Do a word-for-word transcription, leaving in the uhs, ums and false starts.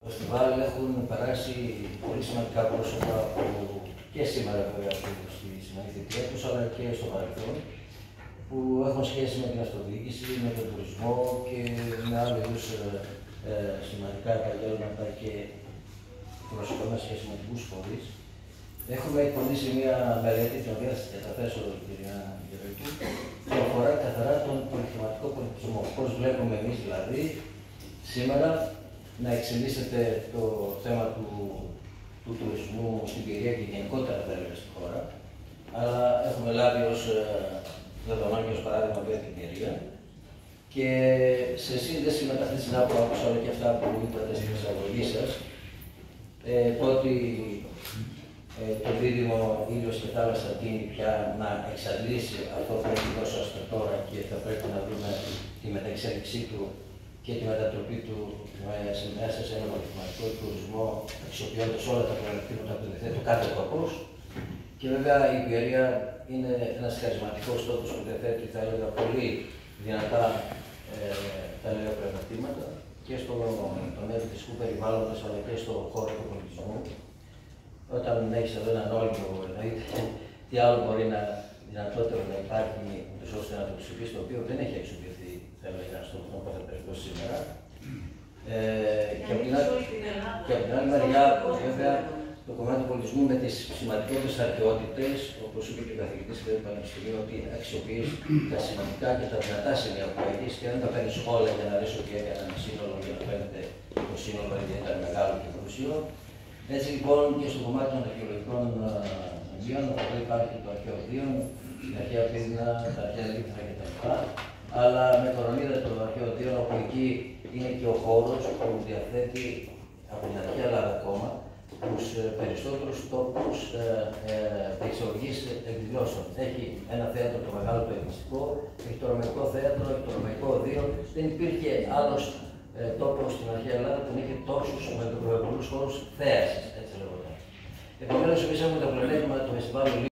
Το φεστιβάλ έχουν περάσει πολύ σημαντικά πρόσωπα που και σήμερα βέβαια στη σημερινή θητεία τους, αλλά και στο παρελθόν, που έχουν σχέση με την αυτοδιοίκηση, με τον τουρισμό και με άλλου είδους ε, σημαντικά επαγγέλματα και προσωπικά σχέση με τους φορείς. Έχουμε εκπονήσει μια μελέτη, την οποία θα καταθέσω, κυρία Γερουκή, που αφορά καθαρά τον πολυθεματικό πολιτισμό. Πώς βλέπουμε εμείς δηλαδή σήμερα να εξελίσσεται το θέμα του, του τουρισμού στην Πειραιά και γενικότερα θα έλεγα στη χώρα. Αλλά έχουμε λάβει ως δεδομένο και ως παράδειγμα για την Πειραιά. Και σε σύνδεση με τα χθεσινά που άκουσα όλα και αυτά που είπατε στην εισαγωγή σας, ε, το ότι ε, το δίδυμο ήλιος και θάλασσα τείνει πια να εξαντλήσει αυτό που έχει δώσει ως τώρα και θα πρέπει να δούμε τη μεταξέλιξή του και τη μετατροπή του μέσα σε ένα πολυθεματικό τουρισμό, αξιοποιώντας όλα τα πλεονεκτήματα που διαθέτει κάθε τόπος. Και βέβαια η Πειραιά είναι ένας χαρισματικός τόπος που διαθέτει, θα έλεγα, πολύ δυνατά ε, θα έλεγα, πλεονεκτήματα και στο τομέα του φυσικού περιβάλλοντος αλλά και στο χώρο του πολιτισμού. Όταν έχεις εδώ έναν όλμο, εννοείται τι άλλο μπορεί να δυνατότερο να υπάρχει ώστε να το αξιοποιήσει, το οποίο δεν έχει αξιοποιηθεί, θα έλεγα, στον κάθε περίπτωση σήμερα. Ε, και από την άλλη μεριά, βέβαια, το κομμάτι του πολιτισμού με τις σημαντικότερες αρχαιότητες, όπως είπε και ο καθηγητής του Πανεπιστημίου, ότι αξιοποιεί τα σημαντικά και τα δυνατά σημεία που έχεις και δεν τα παίρνεις όλα για να λες ότι έκανε ένα σύνολο για να φαίνεται το σύνολο ιδιαίτερα μεγάλο και πλούσιο. Έτσι λοιπόν και στο κομμάτι των αρχαιολογικών μνημείων, εδώ υπάρχει το αρχαίο Δίον, την αρχαία Πύδνα, τα αρχαία Λίθρα κτλ. Αλλά με κορονίδα το αρχαίο Δίον, όπου εκεί είναι και ο χώρος που διαθέτει από την αρχαία Ελλάδα ακόμα τους περισσότερους τόπους εξοργής εκδηλώσεων. Έχει ένα θέατρο, το μεγάλο το ελληνιστικό, έχει το ρωμαϊκό θέατρο, έχει το ρωμαϊκό οδείο. Δεν υπήρχε άλλος ε, τόπος στην αρχαία Ελλάδα που είχε τόσους με πολλούς χώρους θέασης, έτσι λέγοντα. Επομένως, εμείς έχουμε το πλεονέκτημα του φεστιβάλ